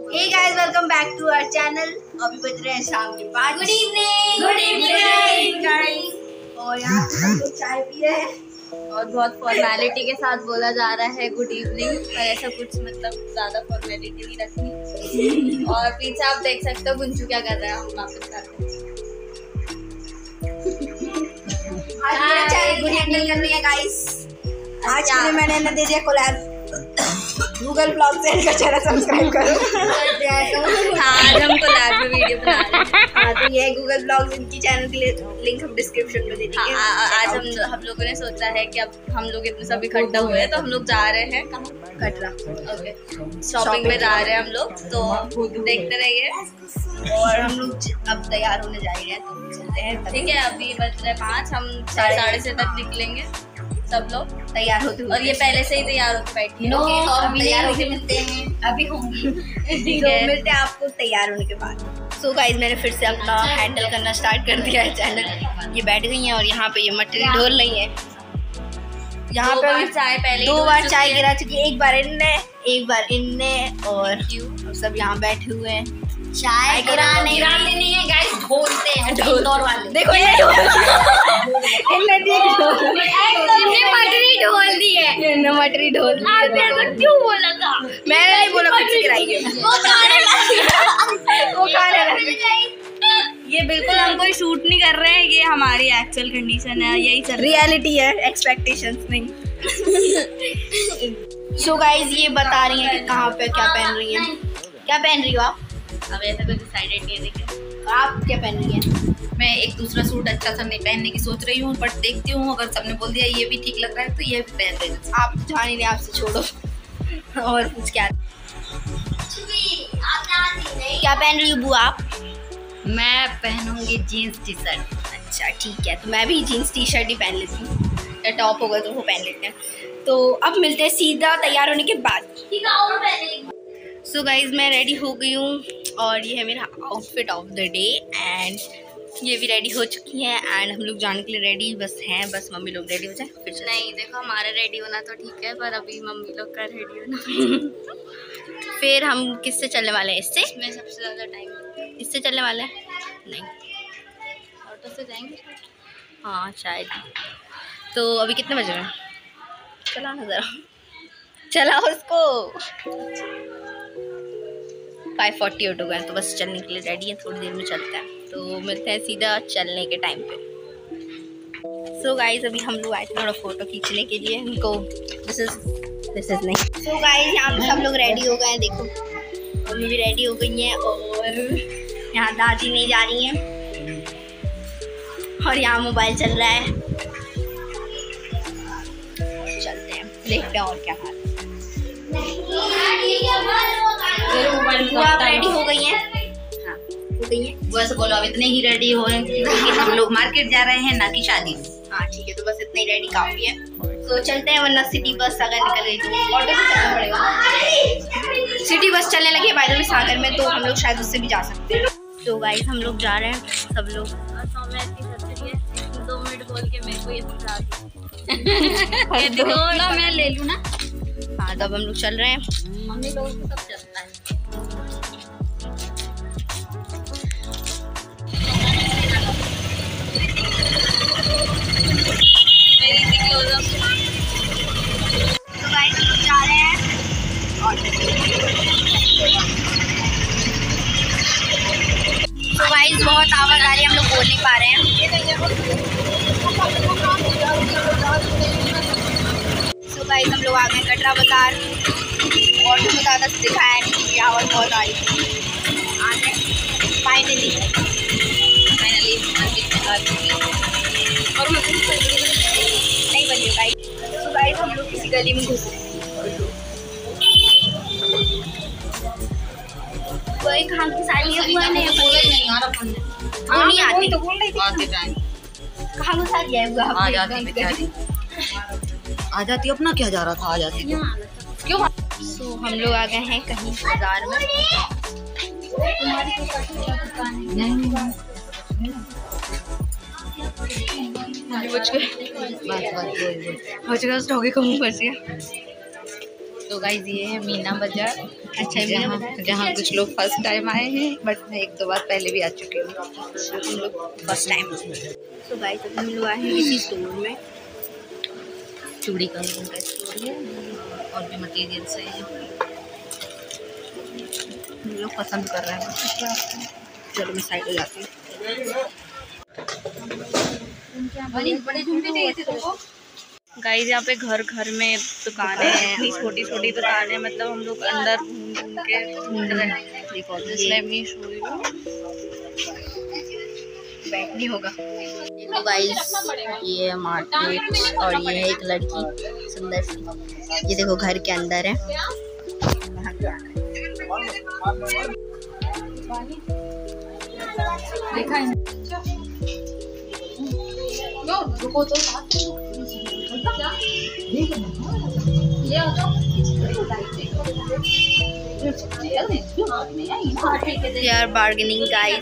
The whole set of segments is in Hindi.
Hey guys, welcome back to our channel. अभी बज रहे हैं शाम के 5। Good evening. Good evening guys. और यहाँ पे हम लोग चाय पी रहे हैं और बहुत फॉर्मेलिटी के साथ बोला जा रहा है गुड इवनिंग, पर ऐसा कुछ मतलब ज्यादा फॉर्मेलिटी नहीं रखनी। और पीछे आप देख सकते हो गुंजू क्या कर रहा है, हम वापस करते हैं। आज चैनल को हैंडल करनी है गाइस। आज के लिए मैंने दे दिया कोलैब गूगल ब्लॉग से इनका चैनल सब्सक्राइब करो। हाँ, आज हम कोलैब में वीडियो बना रहे हैं। हाँ, तो ये गूगल ब्लॉग इनकी चैनल के लिए लिंक हम डिस्क्रिप्शन में दे देंगे। आज हम लोगों ने सोचा है कि अब हम लोग इतने सब इकट्ठा हुए हैं तो हम लोग जा रहे हैं कहाँ? कटरा। ओके, शॉपिंग में जा रहे हैं हम लोग, तो देखते रहिए। और हम लोग अब तैयार होने जा रहे हैं, तो चलते हैं। ठीक है, अभी बज रहे 5, हम 6:30 तक निकलेंगे सब लोग तैयार होते हुए। और ये पहले से ही तैयार होके बैठी है। अभी तैयार होके मिलते हैं, अभी होंगे। ठीक तो है, मिलते हैं आपको तैयार होने के बाद। सो गाइस, मैंने फिर से अपना हैंडल करना स्टार्ट कर दिया है चैनल। ये बैठ गई हैं और यहाँ पे ये मटेरियल ढोल रही है। यहाँ पे अभी चाय पहले 2 बार चाय गिरा चुकी है, एक बार इनने और सब यहाँ बैठे हुए हैं। चाय गिराने नहीं है गाइस, ढोलते हैं ढोल वाले। देखो ये मटरी ढोल दी है, मटरी ढोल। आपने ऐसा क्यों बोला था? मैंने नहीं बोला, खुद से गिराई है। वो गाने ये बिल्कुल हम कोई शूट नहीं कर रहे हैं, ये हमारी एक्चुअल कंडीशन है, यही चल रियलिटी है, एक्सपेक्टेशंस नहीं। सो गाइस, ये बता रही हैं कि कहाँ पे क्या पहन रही हैं। क्या पहन रही हो आप? अब ऐसा कुछ डिसाइडेड नहीं है। देखिए आप क्या पहन रही हैं? मैं एक दूसरा सूट अच्छा सा नहीं पहनने की सोच रही हूँ, बट देखती हूँ अगर सबने बोल दिया ये भी ठीक लग रहा है तो ये भी पहन रही हूँ। आप जाने नहीं, आपसे छोड़ो। और कुछ क्या पहन रही हो बुआ आप? मैं पहनूंगी जीन्स टी शर्ट। अच्छा ठीक है, तो मैं भी जीन्स टी शर्ट ही पहन लेती हूँ, या टॉप होगा तो वो पहन लेते हैं। तो अब मिलते हैं सीधा तैयार होने के बाद। सो गाइज, मैं रेडी हो गई हूँ और ये है मेरा outfit of the day. And ये भी रेडी हो चुकी हैं एंड हम लोग जाने के लिए रेडी बस मम्मी लोग रेडी हो जाए फिर चलें। नहीं, देखो हमारा रेडी होना तो ठीक है, पर अभी मम्मी लोग का रेडी होना। फिर हम किससे चलने वाले हैं? इससे मैं सबसे ज़्यादा टाइम इससे चलने वाले हैं? नहीं, ऑटो से जाएंगे। हाँ शायद। तो अभी कितने बज रहे हैं? चला ना ज़रा, चला उसको। 5:40 हो गए, तो बस चलने के लिए रेडी है, थोड़ी देर में चलते हैं। तो मिलते हैं सीधा चलने के टाइम पे। सो गाइज, अभी हम लोग आए थे थोड़ा फोटो खींचने के लिए। उनको दिस इज नहीं। सो गाइज, यहाँ पे सब लोग रेडी हो गए हैं। देखो मम्मी भी रेडी हो गई हैं और यहाँ दादी नहीं जा रही हैं और यहाँ मोबाइल चल रहा है। चलते हैं, देखते हैं और क्या हाल। आप रेडी हो गई हैं? हाँ, हो गई हैं। बस बोलो अब इतने ही रेडी हो कि हम लोग मार्केट जा रहे हैं, ना कि शादी में। हाँ ठीक है, तो बस इतना ही रेडी काफी है। तो चलते हैं, वरना सिटी बस अगर निकल गई तो ऑटो से चलना पड़ेगा। सिटी बस चलने लगी है बाय द वे सागर में, तो हम लोग शायद उससे भी जा सकते हैं। तो गाइस, हम लोग जा रहे हैं सब लोग। 2 मिनट बोल के मेरे को ये समझा दो, मैं ले लूँ ना। हाँ, तो अब हम लोग चल रहे हैं। मम्मी लोगों को सब चलता है। तो गाइस, हम लोग जा रहे हैं तो गाइस, बहुत आवाज आ रही है, हम लोग बोल नहीं पा रहे हैं। तो गाइस, हम लोग आ गए कटरा बाजार। ऑटो में ज़्यादा दिखाया नहीं क्योंकि आवाज़ बहुत आ रही थी। आ गए फाइनली और नहीं बनी गाइस। तो गाइस, हम लोग किसी गली में घुस रहे हैं। कोई कहाँ की साली है? हुआ नहीं, बोला ही नहीं, आ रहा फोन वो नहीं आती। तो बोल रही थी आते टाइम। कहाँ घुसा दिया है? आ जाती बेचारी, आ जाती। अपना क्या जा रहा था, आ जाती क्यों? सो हम लोग आ गए हैं कहीं बाजार में। बच गए, स्टॉकी को मुँह फंस गया। तो गाइस ये है मीना बाजार। अच्छा, जहाँ कुछ लोग फर्स्ट टाइम आए हैं, बट मैं 1-2 बार पहले भी आ चुकी हूँ। हम लोग फर्स्ट टाइम। तो गाइस अभी हम लोग आए हैं किसी स्टोर में, चूड़ी का स्टोर है और भी मटेरियल्स है। हम लोग पसंद कर रहे हैं। चलो मैं साइड हो जाती हूँ। गाइस यहाँ पे घर घर में दुकानें हैं, इतनी छोटी छोटी दुकानें, मतलब हम लोग अंदर घूम के ढूंढ रहे हैं। देखो बैठ नहीं होगा। देखो गाइस ये मार्केट और ये है एक लड़की सुंदर सी। ये देखो घर के अंदर है। देखा है रुको तो They are bargaining guys.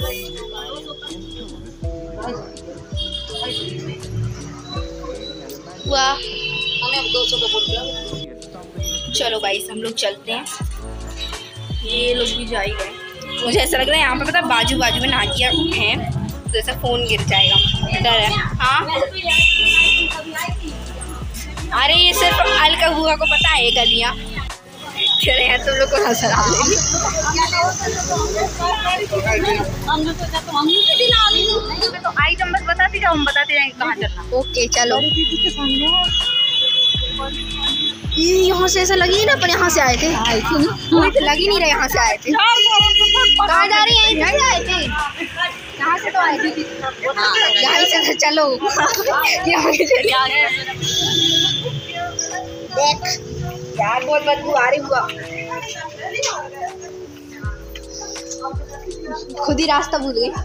वाह, चलो गाइस हम लोग चलते हैं। ये लोग भी जा ही गए। मुझे ऐसा लग रहा है यहाँ पे पता बाजू बाजू में नाकियाँ हैं, तो ऐसा फोन गिर जाएगा, डर है। हाँ अरे ये सिर्फ अलका बुआ को पता है ये गलियाँ। चले यार तुम लोग को हंसा तो आई तुम बस बताती जाओ, हम बताते जाएंगे कहाँ चलना। ओके चलो। यहाँ से ऐसा लगी ना, पर यहाँ से आए थे। लग ही नहीं रहा यहाँ से आए थे। कहाँ जा रही है? यहीं आए थे, यहाँ से तो आए थे। यहाँ से चलो। देख यार बहुत बदबू आ रही हुआ, खुद ही रास्ता भूल गई।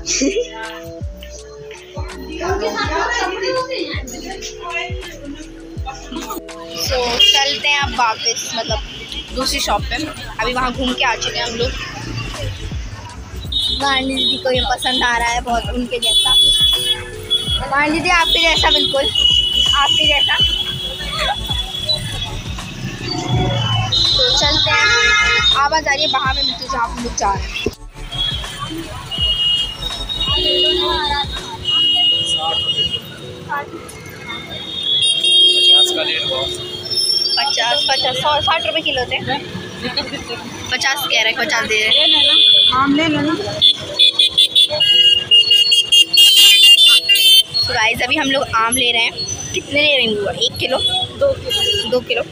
तो चलते हैं अब वापस, मतलब दूसरी शॉप पे। अभी वहाँ घूम के आ चुके हैं हम लोग। वाणी दीदी को ये पसंद आ रहा है बहुत, उनके जैसा। वाणी दीदी आपके जैसा, बिल्कुल आपके जैसा। तो चलते हैं, आवाज़ आ रही है बाहर में, मुझे जहाँ हम लोग जा रहे हैं। 50-60 रुपए किलो थे। 50 कह रहे, 50 दे रहे। आम ले लेना। तो गाइस अभी हम लोग आम ले रहे हैं। कितने ले रहे हैं बुआ? 1 किलो? 2 किलो।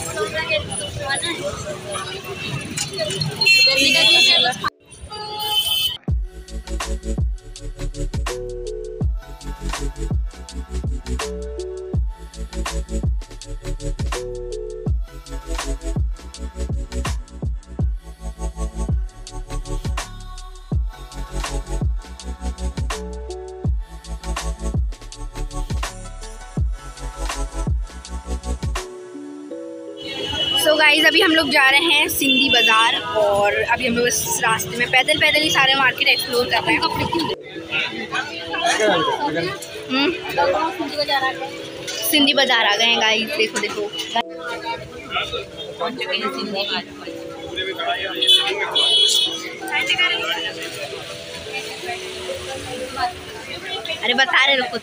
तो गाइस अभी हम लोग जा रहे हैं सिंधी बाज़ार, और अभी हम लोग इस रास्ते में पैदल पैदल ही सारे मार्केट एक्सप्लोर कर रहे हैं। सिंधी बाज़ार आ गए हैं गाइस, देखो देखो। अरे बता रहे रुको।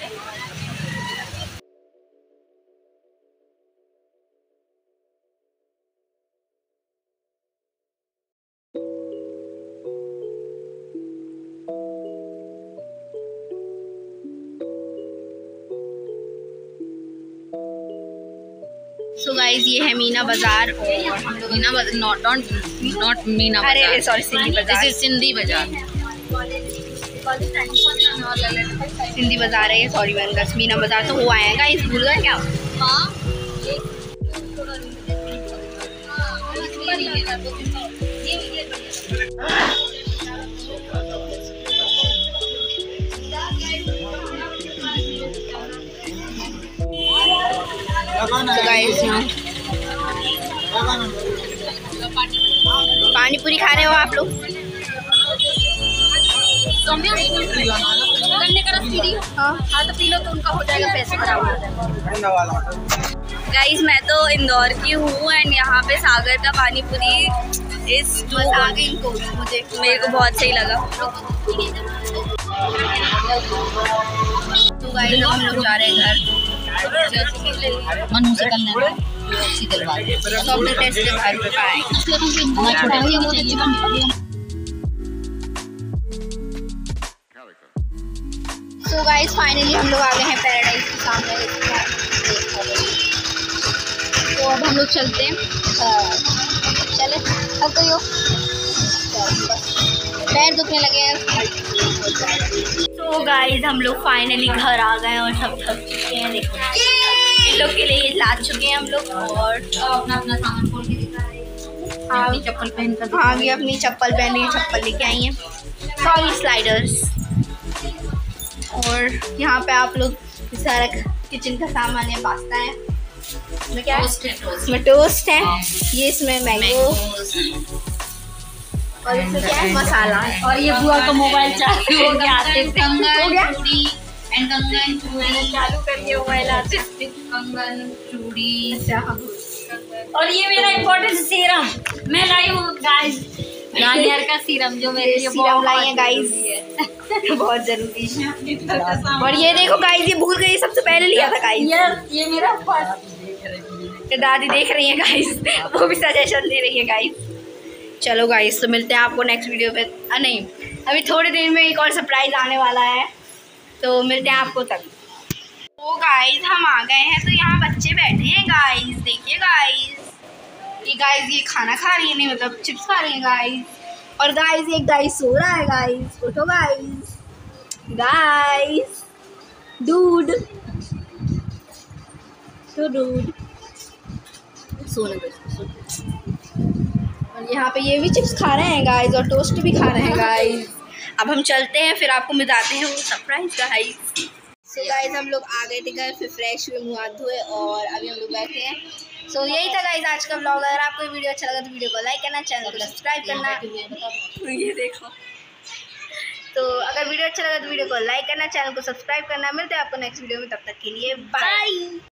सो गाइस ये है मीना बाजार, और हम लोग मीना बाजार, नॉट मीना बाजार, अरे सॉरी सिंधी बाजार। दिस इज सिंधी बाजार। सिंधी बाजार है ये, सॉरी मैंने बस मीना बाजार तो हो आए हैं गाइस, भूल गए क्या? तो गाइस पानी पूरी खा रहे हो आप लोग? हाँ तो पी लो, तो उनका हो जाएगा पैसे बराबर। गाइस मैं तो इंदौर की हूँ एंड यहाँ पे सागर का पानी पूरी इस इनको मुझे मेरे को बहुत सही लगा। तो गाइस हम लोग जा रहे हैं घर। मनु से करना है डॉक्टर टेस्ट के घर पे आएंगे। तो गाइस फाइनली हम लोग आ गए हैं पैराडाइज के सामने। तो अब हम लोग चलते हैं। चले अब तो यो पैर दुखने लगे हैं। तो गाइस हम लोग फाइनली घर आ गए और सब थक चुके हैं। देखो इन लोग के लिए ला चुके हैं हम लोग और अपना अपना सामान खोल के दिखा रहे हैं। चप्पल पहन कर हाँ ये अपनी चप्पल पहन रही, चप्पल लेके आई हैं सॉरी स्लाइडर्स। और यहाँ पे आप लोग सारा किचन का सामान है, पास्ता है, इसमें क्या है, इसमें टोस्ट है, ये इसमें मैंगो और इसमें क्या है मसाला है। और ये बुआ का मोबाइल चालू हो गया चालू करिए मोबाइल आते कंगन चूड़ी। अच्छा और ये मेरा इम्पोर्टेंट सीरम मैं लाई हूँ गाइस, गार्नियर का सीरम जो मेरे लिए सीरम लाई है गाइस, बहुत जरूरी है। और ये देखो गाइस ये भूल गई, सबसे पहले लिया था गाइस। ये मेरा दादी देख रही है गाइस, वो भी सजेशन दे रही है गाइस। चलो गाइस तो मिलते हैं आपको नेक्स्ट वीडियो पे। नहीं अभी थोड़ी देर में एक और सरप्राइज आने वाला है, तो मिलते हैं आपको तब। तो गाइस हम आ गए हैं, तो यहाँ बच्चे बैठे हैं गाइस, देखिए गाइस ये खाना खा रही है, नहीं मतलब चिप्स खा रही है गाइस। और गाइस एक गाइस सो रहा है गाइस, उठो गाइस, गाइस डूड तो डूड सोने दो। और यहाँ पे ये भी चिप्स खा रहे हैं गाइस और टोस्ट भी खा रहे हैं गाइस। अब हम चलते हैं, फिर आपको बताते हैं वो सरप्राइज गाइस। सो गाइस हम लोग आ गए थे घर, फिर फ्रेश हुए, मुँह हाथ धोए और अभी हम लोग बैठे हैं। सो यही था गाइस आज का व्लॉग। अगर आपको वीडियो अच्छा लगा तो वीडियो को लाइक करना, चैनल को सब्सक्राइब करना। ये देखो, तो अगर वीडियो अच्छा लगा तो वीडियो को लाइक करना, चैनल को सब्सक्राइब करना। मिलते हैं आपको नेक्स्ट वीडियो में, तब तक के लिए बाय।